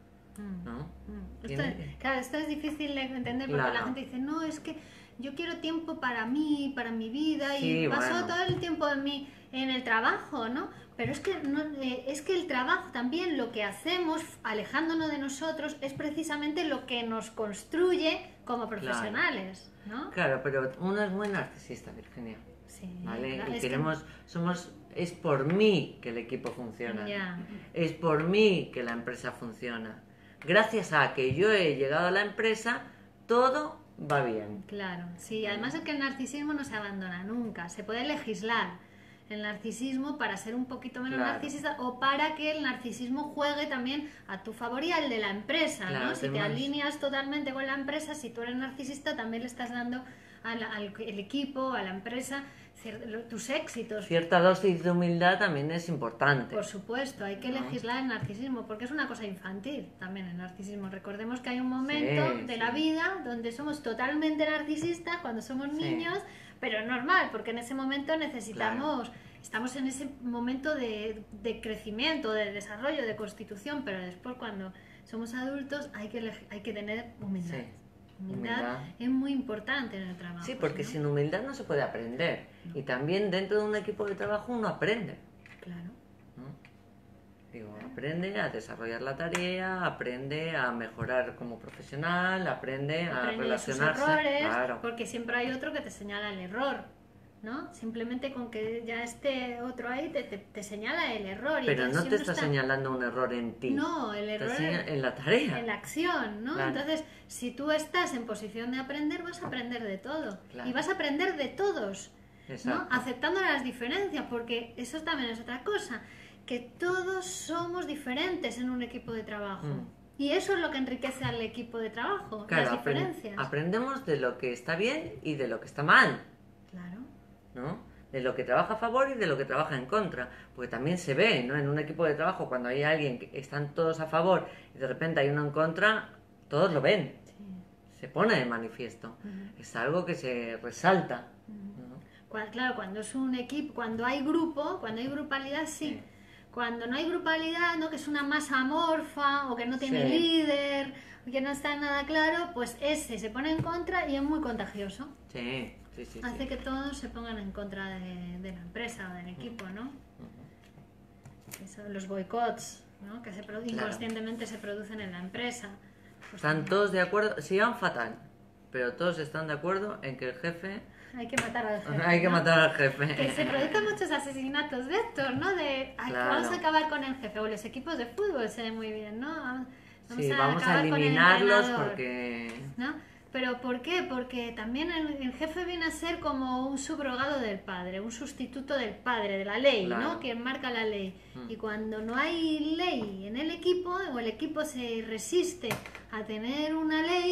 Mm, ¿no? mm. Esto Tiene- es- claro, esto es difícil de entender porque Claro. la gente dice, no, es que yo quiero tiempo para mí, para mi vida Sí, y paso bueno. todo el tiempo en mí en el trabajo, ¿no? Pero es que, no, eh, es que el trabajo también, lo que hacemos alejándonos de nosotros, es precisamente lo que nos construye como profesionales, ¿no? Claro, pero uno es muy narcisista, Virginia, Sí, ¿vale? claro, Y es que- queremos, somos, es por mí que el equipo funciona, Ya. es por mí que la empresa funciona. Gracias a que yo he llegado a la empresa, todo va bien. Claro, sí, además es que el narcisismo no se abandona nunca, se puede legislar el narcisismo para ser un poquito menos Claro. narcisista o para que el narcisismo juegue también a tu favor y al de la empresa, Claro, ¿no? Si te tenemos- alineas totalmente con la empresa, si tú eres narcisista también le estás dando al, al el equipo, a la empresa, cier- lo- tus éxitos. Cierta dosis de humildad también es importante. Por supuesto, hay que ¿No? legislar el narcisismo, porque es una cosa infantil también el narcisismo. Recordemos que hay un momento Sí, de sí. la vida donde somos totalmente narcisistas cuando somos Sí. niños, pero es normal, porque en ese momento necesitamos, estamos en ese momento de, de crecimiento, de desarrollo, de constitución, pero después cuando somos adultos hay que, leg- hay que tener humildad. Sí. Humildad, Humildad. es muy importante en el trabajo. Sí, porque ¿no? sin humildad no se puede aprender. Y también dentro de un equipo de trabajo uno aprende. Claro. ¿no? Digo, aprende a desarrollar la tarea, aprende a mejorar como profesional, aprende a Aprende de sus relacionarse. errores, Claro. porque siempre hay otro que te señala el error, ¿no? Simplemente con que ya esté otro ahí te, te, te señala el error. y Pero entonces no te siempre está está- señalando un error en ti. No, el Te error señala es en la tarea. en la acción, ¿no? Claro. Entonces, si tú estás en posición de aprender, vas a aprender de todo. Claro. Y vas a aprender de todos, ¿no? Exacto. Aceptando las diferencias, porque eso también es otra cosa, que todos somos diferentes en un equipo de trabajo. Mm. Y eso es lo que enriquece al equipo de trabajo, Claro, las apren- diferencias. aprendemos de lo que está bien y de lo que está mal, Claro. ¿no? De lo que trabaja a favor y de lo que trabaja en contra. Porque también se ve, ¿no? En un equipo de trabajo, cuando hay alguien que están todos a favor y de repente hay uno en contra, todos lo ven. Sí. Se pone de manifiesto. Ujú. Es algo que se resalta. ¿no? Cua- Claro, cuando es un equipo, cuando hay grupo, cuando hay grupalidad, sí. Sí. Cuando no hay grupalidad, ¿no? Que es una masa amorfa o que no tiene Sí. líder, o que no está nada claro, pues ese se pone en contra y es muy contagioso. Sí, sí, sí. Hace sí. que todos se pongan en contra de, de la empresa o del equipo, ¿no? Eso, los boicots, ¿no? Que se produ- Claro. inconscientemente se producen en la empresa. Pues Están todos de acuerdo, se llevan fatal, pero todos están de acuerdo en que el jefe... hay que matar al jefe. Hay que ¿no? matar al Que jefe. se producen muchos asesinatos de estos, ¿no? De "Ay, Claro. vamos a acabar con el jefe. O los equipos de fútbol se ve muy bien, ¿no? Vamos Sí, vamos a acabar con el eliminarlos entrenador, porque... ¿no? Pero ¿por qué? Porque también el, el jefe viene a ser como un subrogado del padre, un sustituto del padre, de la ley, Claro. ¿no? Quien marca la ley. Mm. Y cuando no hay ley en el equipo, o el equipo se resiste a tener una ley,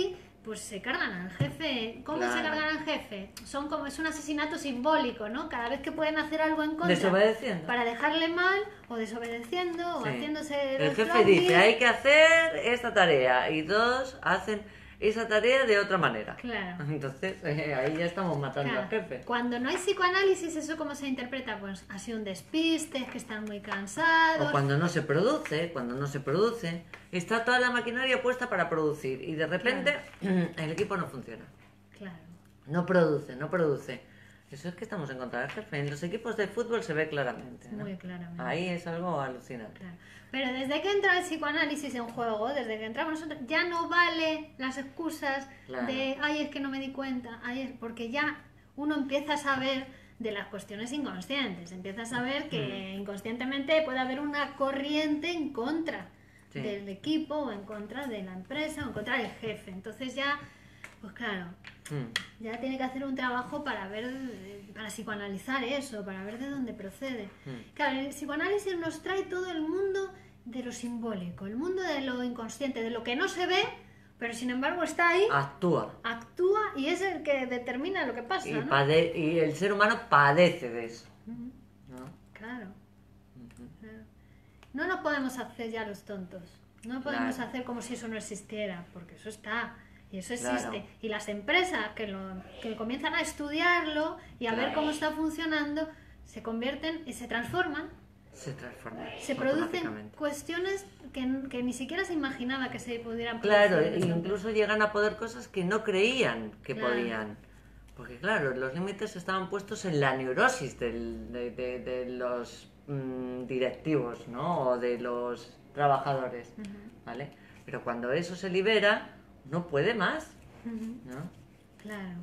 pues se cargan al jefe. ¿Cómo Claro. se cargan al jefe? Son como, es un asesinato simbólico, ¿no? Cada vez que pueden hacer algo en contra Desobedeciendo. para dejarle mal, o desobedeciendo, o Sí. haciéndose El los jefe zombies. dice, hay que hacer esta tarea, y todos hacen esa tarea de otra manera. Claro. Entonces, eh, ahí ya estamos matando Claro. al jefe. Cuando no hay psicoanálisis, ¿eso cómo se interpreta? Pues ha sido un despiste, es que están muy cansados. O cuando no se produce, cuando no se produce, está toda la maquinaria puesta para producir y de repente el equipo no funciona. Claro. No produce, no produce. Eso es que estamos en contra del jefe. En los equipos de fútbol se ve claramente, ¿no? Muy claramente. Ahí es algo alucinante. Claro. Pero desde que entra el psicoanálisis en juego, desde que entramos nosotros, ya no vale las excusas Claro. de, ay, es que no me di cuenta, ay, es-", porque ya uno empieza a saber de las cuestiones inconscientes, empieza a saber que Mm. inconscientemente puede haber una corriente en contra Sí. del equipo, o en contra de la empresa, o en contra del jefe. Entonces ya, pues claro, Mm. ya tiene que hacer un trabajo para ver, eh, para psicoanalizar eso, para ver de dónde procede. Mm. Claro, el psicoanálisis nos trae todo el mundo de lo simbólico, el mundo de lo inconsciente, de lo que no se ve, pero sin embargo está ahí, Actúa. actúa y es el que determina lo que pasa, Y, ¿no? pade- y el ser humano padece de eso, Ujú, ¿no? claro, Ujú. claro. No nos podemos hacer ya los tontos, no podemos Claro. hacer como si eso no existiera, porque eso está. Y eso Claro. existe. Y las empresas que, lo, que comienzan a estudiarlo y a ver Claro. cómo está funcionando, se convierten y se transforman. Se transforma. Se producen automáticamente. cuestiones que, que ni siquiera se imaginaba que se pudieran Claro, producir. e incluso llegan a poder cosas que no creían que Claro. podían. Porque claro, los límites estaban puestos en la neurosis del- de, de- de los mm, directivos, ¿no? O de los trabajadores, Ujú, ¿vale? Pero cuando eso se libera, no puede más, ujú, ¿no? claro.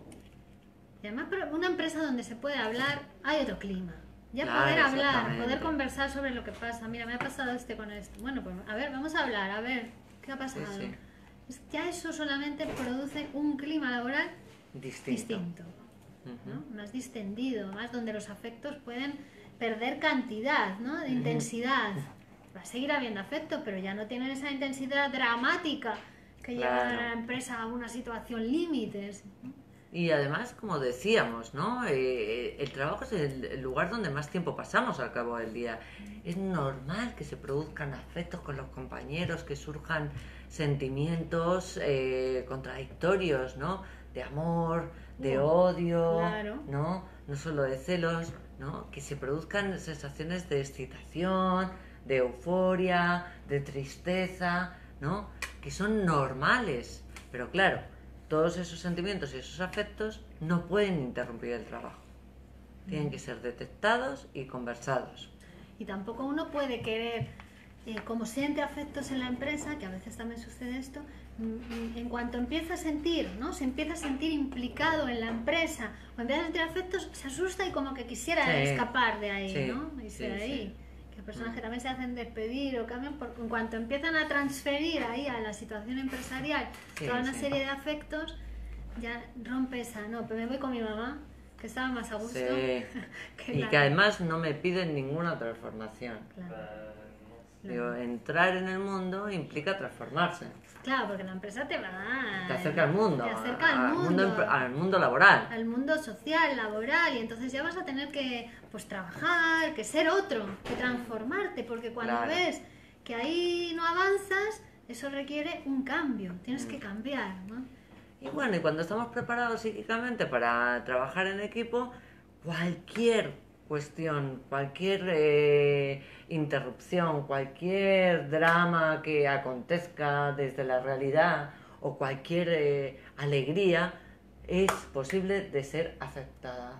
Y además, pero una empresa donde se puede hablar, hay otro clima. Ya Claro, poder hablar, exactamente. poder conversar sobre lo que pasa. Mira, me ha pasado este con esto. Bueno, pues a ver, vamos a hablar, a ver, ¿qué ha pasado? Sí, sí. Es- Ya eso solamente produce un clima laboral Distinto. distinto, Ujú. ¿no? Más distendido, más donde los afectos pueden perder cantidad, ¿no? De Ujú. intensidad. Va a seguir habiendo afecto, pero ya no tienen esa intensidad dramática que lleva Claro. a la empresa a una situación límites. ¿no? Y además, como decíamos, ¿no? Eh, el trabajo es el, el lugar donde más tiempo pasamos al cabo del día. Es normal que se produzcan afectos con los compañeros, que surjan sentimientos eh, contradictorios, ¿no? De amor, de Uh, odio, claro. ¿no? No solo de celos, ¿no? Que se produzcan sensaciones de excitación, de euforia, de tristeza, ¿no? Que son normales. Pero claro, todos esos sentimientos y esos afectos no pueden interrumpir el trabajo. Tienen que ser detectados y conversados. Y tampoco uno puede querer, eh, como siente afectos en la empresa, que a veces también sucede esto, mm, en cuanto empieza a sentir, ¿no? Se empieza a sentir implicado en la empresa, o empieza a sentir afectos, se asusta y como que quisiera Sí. escapar de ahí, Sí, ¿no? Irse sí, de ahí. sí. Que personas Mm. que también se hacen despedir o cambian, por, en cuanto empiezan a transferir ahí a la situación empresarial Sí, toda una sí. serie de afectos, ya rompe esa, no, pero me voy con mi mamá, que estaba más a gusto. Sí. que Y la- que además no me piden ninguna transformación. Claro. Digo, entrar en el mundo implica transformarse. Claro, porque la empresa te va a... Te acerca al mundo, Te acerca al al mundo, empre- al mundo laboral. al mundo social, laboral, y entonces ya vas a tener que pues trabajar, que ser otro, que transformarte, porque cuando Claro. ves que ahí no avanzas, eso requiere un cambio, tienes Mm. que cambiar, ¿no? Y bueno, y cuando estamos preparados psíquicamente para trabajar en equipo, cualquier cuestión, cualquier eh, interrupción, cualquier drama que acontezca desde la realidad o cualquier eh, alegría es posible de ser aceptada,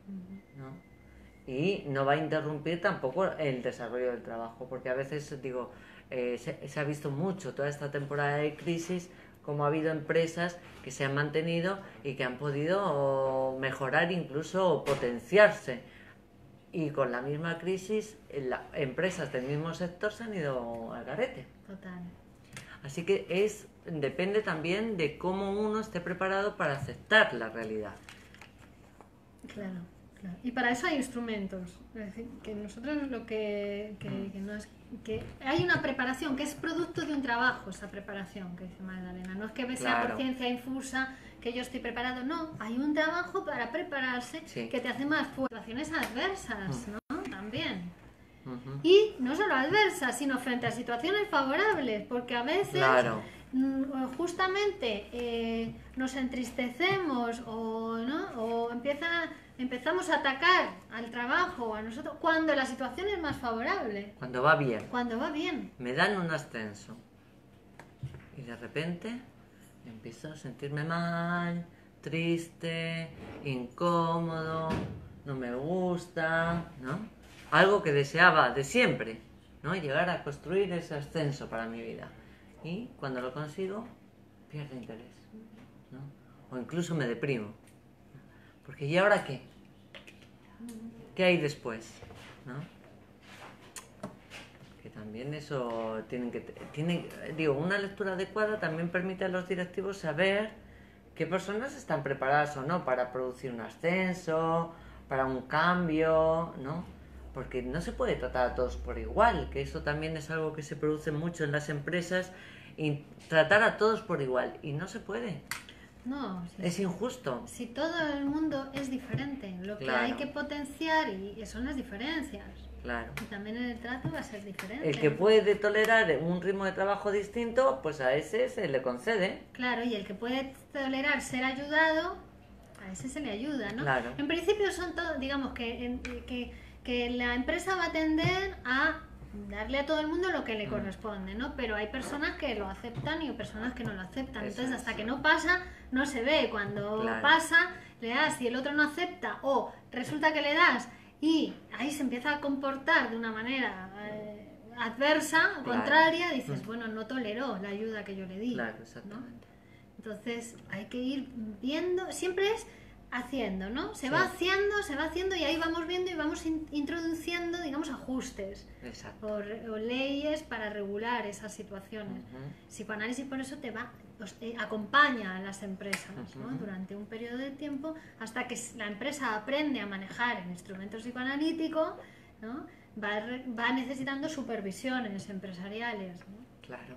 ¿no? Y no va a interrumpir tampoco el desarrollo del trabajo, porque a veces, digo, eh, se, se ha visto mucho toda esta temporada de crisis, como ha habido empresas que se han mantenido y que han podido mejorar, incluso potenciarse. Y con la misma crisis, las empresas del mismo sector se han ido al garete. Total. Así que es depende también de cómo uno esté preparado para aceptar la realidad. Claro. Claro. Y para eso hay instrumentos. Es decir, que nosotros lo que, que, que no es que hay una preparación que es producto de un trabajo, esa preparación que dice Magdalena. No es que sea Claro. por ciencia infusa que yo estoy preparado, no. Hay un trabajo para prepararse Sí. que te hace más fuerte. Situaciones adversas, ¿no? También. Ujú. Y no solo adversas, sino frente a situaciones favorables, porque a veces Claro. mm, justamente eh, nos entristecemos o, ¿no? o empieza, empezamos a atacar al trabajo o a nosotros cuando la situación es más favorable, Cuando va bien. cuando va bien. Me dan un ascenso y de repente empiezo a sentirme mal, triste, incómodo, no me gusta, ¿no? Algo que deseaba de siempre, ¿no? Llegar a construir ese ascenso para mi vida. Y cuando lo consigo, pierdo interés, ¿no? O incluso me deprimo. Porque ¿y ahora qué? ¿Qué hay después? ¿No? Que también eso tienen que tienen, digo, una lectura adecuada también permite a los directivos saber qué personas están preparadas o no para producir un ascenso, para un cambio, ¿no? Porque no se puede tratar a todos por igual, que eso también es algo que se produce mucho en las empresas, y tratar a todos por igual, y no se puede. No, si, Es injusto. si todo el mundo es diferente, lo que Claro. hay que potenciar y son las diferencias. Claro. Y también en el trato va a ser diferente. El que puede tolerar un ritmo de trabajo distinto, pues a ese se le concede. Claro, y el que puede tolerar ser ayudado, a ese se le ayuda, ¿no? Claro. En principio son todos, digamos que, en- que, que la empresa va a tender a darle a todo el mundo lo que le Mm. corresponde, ¿no? Pero hay personas que lo aceptan y personas que no lo aceptan. Eso Entonces, es. hasta que no pasa, no se ve. Cuando Claro. pasa, le das y el otro no acepta, o resulta que le das y ahí se empieza a comportar de una manera eh, adversa, Claro. contraria, dices, Mm. bueno, no toleró la ayuda que yo le di. Claro, ¿no? exactamente. Entonces hay que ir viendo, siempre es haciendo, ¿no? Se Sí. va haciendo, se va haciendo y ahí vamos viendo y vamos in- introduciendo, digamos, ajustes Exacto. o, re- o leyes para regular esas situaciones. Ujú. Psicoanálisis por eso te va, os- eh, acompaña a las empresas, ¿no? Ujú. Durante un periodo de tiempo hasta que s- la empresa aprende a manejar el instrumento psicoanalítico, ¿no? Va, re- va necesitando supervisiones empresariales, ¿no? Claro.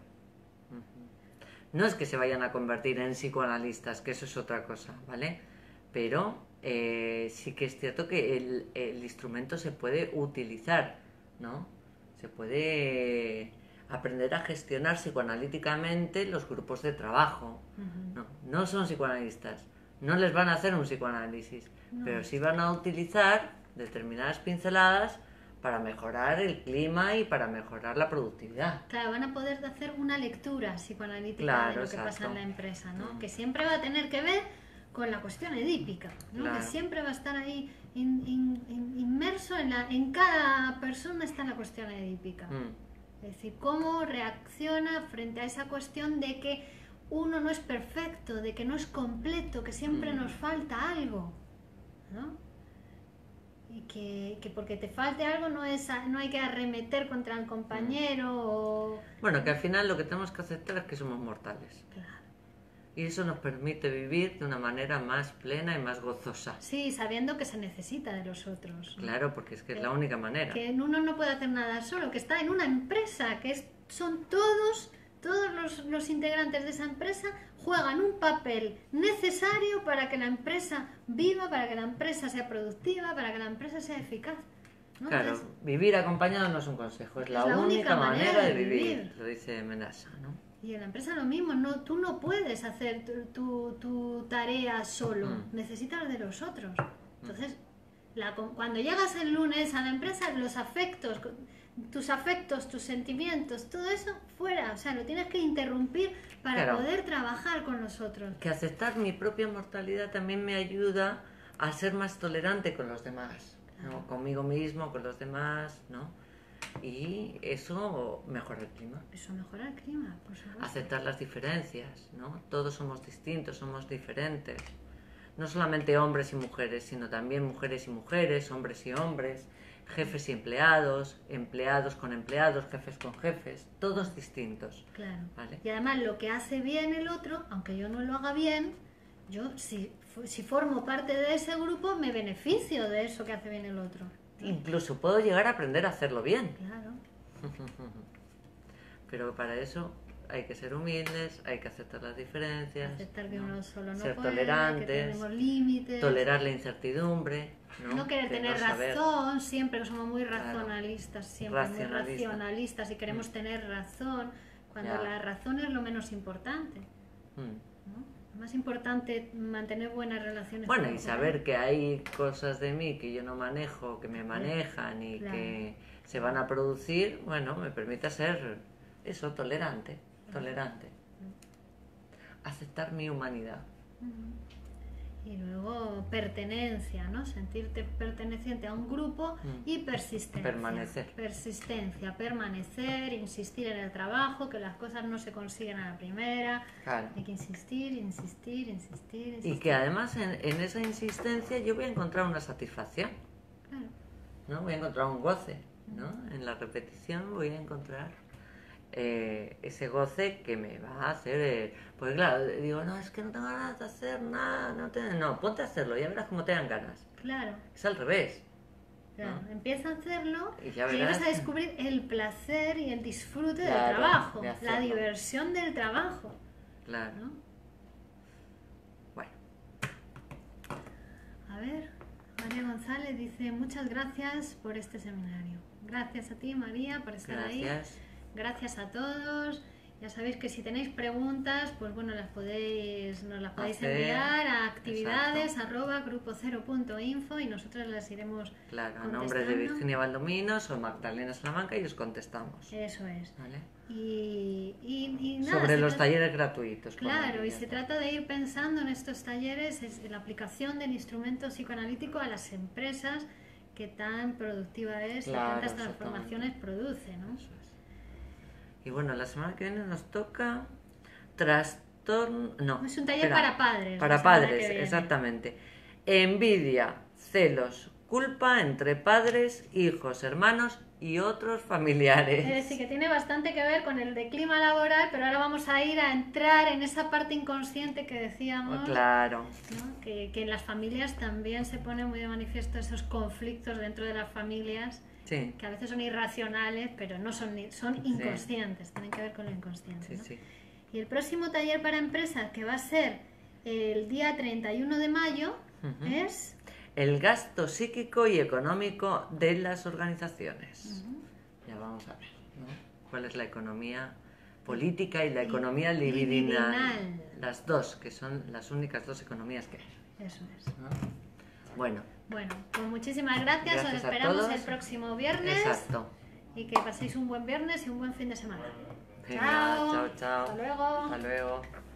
Ujú. No es que se vayan a convertir en psicoanalistas, que eso es otra cosa, ¿vale? Pero eh, sí que es cierto que el, el instrumento se puede utilizar, ¿no? Se puede aprender a gestionar psicoanalíticamente los grupos de trabajo. Ujú. No, no son psicoanalistas, no les van a hacer un psicoanálisis, No. pero sí van a utilizar determinadas pinceladas para mejorar el clima y para mejorar la productividad. Claro, van a poder hacer una lectura psicoanalítica Claro, de lo que exacto. pasa en la empresa, ¿no? Mm. Que siempre va a tener que ver con la cuestión edípica, ¿no? Claro. Que siempre va a estar ahí in- in- in- inmerso en la, en cada persona está la cuestión edípica. Mm, Es decir, cómo reacciona frente a esa cuestión de que uno no es perfecto, de que no es completo, que siempre Mm. nos falta algo, ¿no? Y que, que porque te falte algo no es a- no hay que arremeter contra el compañero o... Bueno, que al final lo que tenemos que aceptar es que somos mortales. Claro. Y eso nos permite vivir de una manera más plena y más gozosa. Sí, sabiendo que se necesita de los otros, ¿no? Claro, porque es que es la única manera. Que uno no puede hacer nada solo, que está en una empresa, que es, son todos, todos los, los integrantes de esa empresa juegan un papel necesario para que la empresa viva, para que la empresa sea productiva, para que la empresa sea eficaz, ¿no? Claro, Entonces, vivir acompañado no es un consejo, es, Es la, la única única manera, manera de de vivir, vivir. lo dice Menasa, ¿no? y en la empresa lo mismo, no, tú no puedes hacer tu, tu, tu tarea solo, Mm. necesitas de los otros. Entonces, la, cuando llegas el lunes a la empresa, los afectos, tus afectos, tus sentimientos, todo eso fuera, o sea, lo tienes que interrumpir para Claro. poder trabajar con los otros. Que aceptar mi propia mortalidad también me ayuda a ser más tolerante con los demás, ¿no? Claro. Conmigo mismo, con los demás, ¿no? Y eso mejora el clima. Eso mejora el clima, por supuesto. Aceptar las diferencias, ¿no? Todos somos distintos, somos diferentes. No solamente hombres y mujeres, sino también mujeres y mujeres, hombres y hombres, jefes y empleados, empleados con empleados, jefes con jefes, todos distintos. Claro. ¿Vale? Y además lo que hace bien el otro, aunque yo no lo haga bien, yo si, si formo parte de ese grupo me beneficio de eso que hace bien el otro. Incluso puedo llegar a aprender a hacerlo bien. Claro. Pero para eso hay que ser humildes, hay que aceptar las diferencias, Aceptar que ¿no? uno solo no ser puede, tolerantes, que tenemos límites. tolerar la incertidumbre, no, No querer Que tener no saber. razón, siempre que somos muy Claro. racionalistas, siempre Racionalista. muy racionalistas y queremos Mm. tener razón, cuando Ya. la razón es lo menos importante. Mm. ¿No? Lo más importante mantener buenas relaciones. Bueno, con y los saber demás. que hay cosas de mí que yo no manejo, que me manejan y Claro. que se van a producir, bueno, me permite ser eso, tolerante, tolerante. Aceptar mi humanidad. Ujú. Y luego pertenencia, ¿no? Sentirte perteneciente a un grupo Mm. y persistencia. Permanecer. Persistencia, permanecer, insistir en el trabajo, que las cosas no se consiguen a la primera. Claro. Hay que insistir, insistir, insistir, insistir. Y que además en, en esa insistencia yo voy a encontrar una satisfacción, Claro. ¿no? Voy a encontrar un goce, ¿no? En la repetición voy a encontrar eh, ese goce que me va a hacer... eh, pues claro, digo, no, es que no tengo ganas de hacer nada, no, te... no, ponte a hacerlo, ya verás cómo te dan ganas. Claro. Es al revés. Claro, ¿no? empieza a hacerlo Y y ya llegas verás. a descubrir el placer y el disfrute del Claro, trabajo, de la hacerlo. diversión del trabajo, Claro. ¿no? Bueno, A ver, María González dice, muchas gracias por este seminario. Gracias a ti, María, por estar ahí. gracias. Gracias a todos. Ya sabéis que si tenéis preguntas, pues bueno, las podéis, nos las podéis Hacer, enviar a actividades arroba grupo cero punto info y nosotros las iremos Claro, a contestando. nombre de Virginia Valdominos o Magdalena Salamanca y os contestamos. Eso es. ¿Vale? Y, y, y nada, Sobre se los trata- talleres gratuitos. con Claro, y ella. se trata de ir pensando en estos talleres, es la aplicación del instrumento psicoanalítico a las empresas, que tan productiva es Claro, y tantas exactamente. transformaciones produce, ¿no? Eso es. Y bueno, la semana que viene nos toca trastorno... No, Es un taller espera, para padres, la Para semana padres, que viene. exactamente. Envidia, celos, culpa entre padres, hijos, hermanos y otros familiares. Es decir, que tiene bastante que ver con el de clima laboral, pero ahora vamos a ir a entrar en esa parte inconsciente que decíamos, Oh, claro, ¿no? que, que en las familias también se pone muy de manifiesto esos conflictos dentro de las familias, sí, que a veces son irracionales, pero no son, ni- son inconscientes, tienen que ver con lo inconsciente. sí, ¿no? sí. Y el próximo taller para empresas, que va a ser el día treinta y uno de mayo, Ujú. es... El gasto psíquico y económico de las organizaciones. Ujú. Ya vamos a ver, ¿no? ¿Cuál es la economía política y la Y- economía libidinal? libidinal. Las dos, que son las únicas dos economías que hay, Eso es. ¿no? Bueno, Bueno, pues muchísimas gracias, Gracias os a esperamos todos. el próximo viernes exacto. y que paséis un buen viernes y un buen fin de semana. Venga, chao, chao. Hasta luego. Hasta luego.